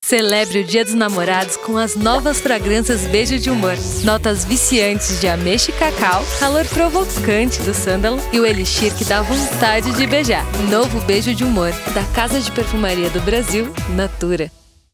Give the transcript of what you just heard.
Celebre o Dia dos Namorados com as novas fragrâncias Beijo de Humor. Notas viciantes de ameixa e cacau, calor provocante do sândalo e o elixir que dá vontade de beijar. Novo Beijo de Humor, da Casa de Perfumaria do Brasil, Natura.